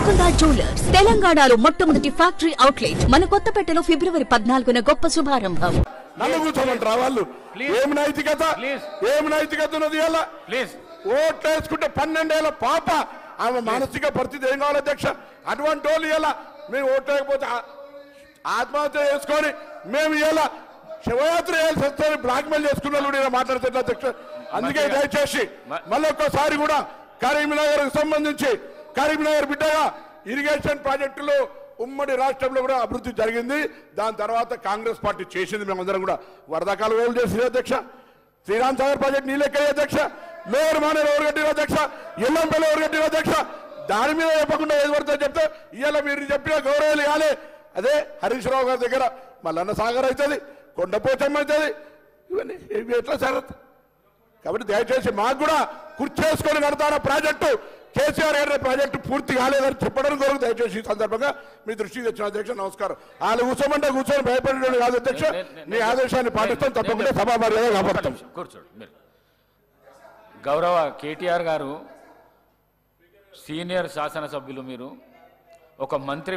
Mukunda jewellers తెలంగాణలో మొట్టమొదటి factory outlet మన కొత్తపేటలో ఫిబ్రవరి 14న గొప్ప శుభారంభం. నన్ను కూర్చోమంటారా వాళ్ళు? ఏమి నైతికత ఉన్నది? ఓట్లు వేసుకుంటే 12 ఏళ్ల పాప ఆమె మానసిక పరిస్థితి ఏం కావాలి అధ్యక్ష? అటువంటి వాళ్ళు ఇలా మేము ఓట్లు వేయకపోతే ఆత్మహత్య చేసుకొని మేము ఇలా శివయాత్ర వేయాల్సి వస్తే బ్లాక్మెయిల్ చేసుకున్న వాళ్ళు ఇలా మాట్లాడుతున్నారు అధ్యక్ష. అందుకే దయచేసి మళ్ళొక్కసారి కూడా కరీంనగర్ సంబంధించి కరీంనగర్ బిడ్డగా ఇరిగేషన్ ప్రాజెక్టులు ఉమ్మడి రాష్ట్రంలో కూడా అభివృద్ధి జరిగింది. దాని తర్వాత కాంగ్రెస్ పార్టీ చేసింది. మేమందరం కూడా వరదకాలు వేలు చేసింది అధ్యక్ష. శ్రీరామ్ సాగర్ ప్రాజెక్ట్ నీళ్ళెక్కాయి అధ్యక్ష. మేయర్ మానేరు ఎవరు కట్టిన అధ్యక్ష? ఎల్లంపల్లి ఎవరు కట్టిన అధ్యక్ష? దాని మీద చెప్పకుండా ఏది పడుతుందో చెప్తే ఇవాళ మీరు చెప్పిన గౌరవాలు కాలే. అదే హరీష్ రావు గారి దగ్గర మల్లన్న సాగర్ అవుతుంది, కొండపోచమ్మ అవుతుంది. ఇవన్నీ ఇవి ఎట్లా జరుగుతుంది? కాబట్టి దయచేసి మాకు కూడా కుర్చేసుకొని కడతాన ప్రాజెక్టు కేసీఆర్ గారి ప్రాజెక్టు పూర్తి కాలేదని చెప్పడం కొరకు దయచేసి ఈ సందర్భంగా మీ దృష్టికి తెచ్చిన అధ్యక్ష. నమస్కారం. వాళ్ళు కూర్చోమంటే కూర్చొని భయపడేది కాదు అధ్యక్ష. మీ ఆదేశాన్ని పాటిస్తాం, తప్పకుండా సభా మర్యాద కాపాడుతాం. కూర్చోండి. గౌరవ కేటీఆర్ గారు సీనియర్ శాసనసభ్యులు. మీరు ఒక మంత్రి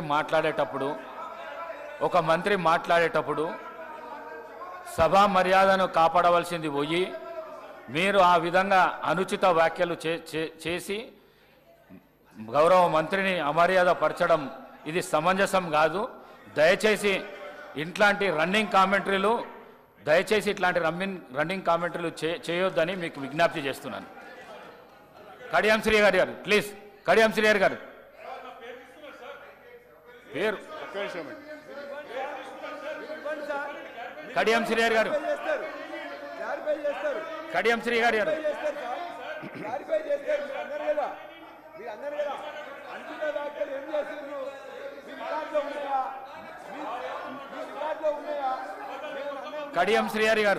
మాట్లాడేటప్పుడు సభా మర్యాదను కాపాడవలసింది పోయి మీరు ఆ విధంగా అనుచిత వ్యాఖ్యలు చేసి గౌరవ మంత్రిని అమర్యాద పరచడం ఇది సమంజసం కాదు. దయచేసి ఇట్లాంటి రన్నింగ్ కామెంటరీలు చేయొద్దని మీకు విజ్ఞప్తి చేస్తున్నాను. కడియం శ్రీ గారు ప్లీజ్. కడియం శ్రీ గారు పేరు కడియం శ్రీ గారు కడియం శ్రీ గారు కడియం శ్రీ గారు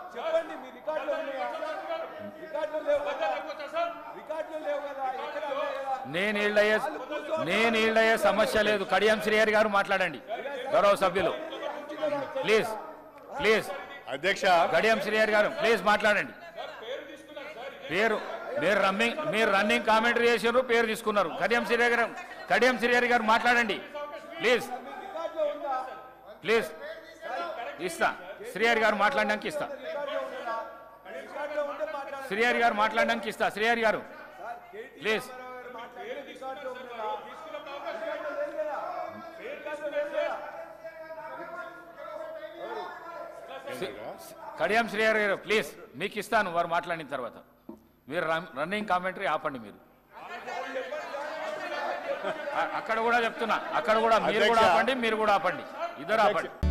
నేను ఈళ్ళయ్యే సమస్య లేదు. కడియం శ్రీ గారు మాట్లాడండి. గౌరవ సభ్యులు ప్లీజ్ అధ్యక్ష కడియం శ్రీ గారు ప్లీజ్ మాట్లాడండి. మీరు రన్నింగ్ కామెంటరీ చేసారు, పేరు తీసుకున్నారు. కడియం శ్రీ గారు మాట్లాడండి ప్లీజ్. ఇస్తా శ్రీహరి గారు మాట్లాడడానికి ఇస్తా. శ్రీహరి గారు మాట్లాడడానికి ఇస్తా. శ్రీహరి గారు ప్లీజ్. కడియం శ్రీహరి గారు ప్లీజ్, మీకు ఇస్తాను వారు మాట్లాడిన తర్వాత. మీరు రన్నింగ్ కామెంటరీ ఆపండి. మీరు అక్కడ కూడా చెప్తున్నా, అక్కడ కూడా మీరు కూడా ఆపండి, మీరు కూడా ఆపండి, ఇద్దరు ఆపండి.